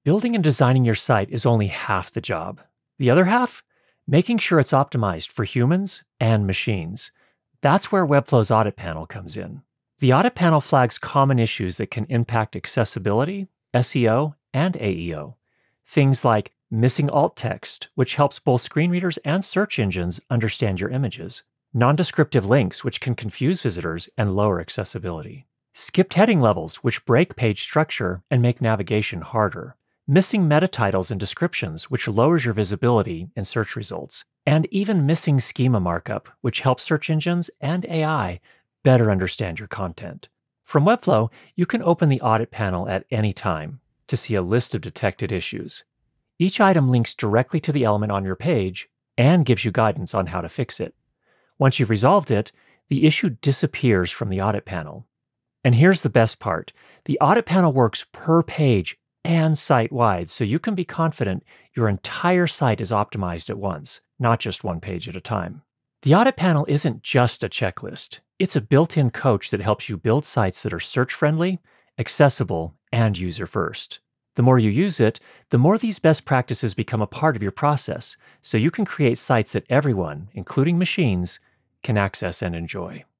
Building and designing your site is only half the job. The other half? Making sure it's optimized for humans and machines. That's where Webflow's Audit Panel comes in. The Audit Panel flags common issues that can impact accessibility, SEO, and AEO. Things like missing alt text, which helps both screen readers and search engines understand your images. Non-descriptive links, which can confuse visitors and lower accessibility. Skipped heading levels, which break page structure and make navigation harder. Missing meta titles and descriptions, which lowers your visibility in search results. And even missing schema markup, which helps search engines and AI better understand your content. From Webflow, you can open the Audit Panel at any time to see a list of detected issues. Each item links directly to the element on your page and gives you guidance on how to fix it. Once you've resolved it, the issue disappears from the Audit Panel. And here's the best part. The Audit Panel works per page and site-wide, so you can be confident your entire site is optimized at once, not just one page at a time. The Audit Panel isn't just a checklist. It's a built-in coach that helps you build sites that are search-friendly, accessible, and user-first. The more you use it, the more these best practices become a part of your process, so you can create sites that everyone, including machines, can access and enjoy.